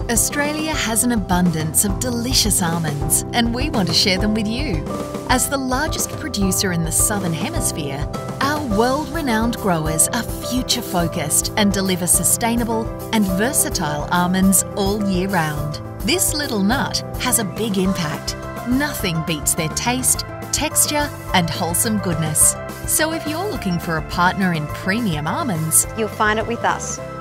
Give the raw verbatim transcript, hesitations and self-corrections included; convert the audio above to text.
Australia has an abundance of delicious almonds, and we want to share them with you. As the largest producer in the Southern Hemisphere, our world-renowned growers are future-focused and deliver sustainable and versatile almonds all year round. This little nut has a big impact. Nothing beats their taste, texture, and wholesome goodness. So if you're looking for a partner in premium almonds, You'll find it with us.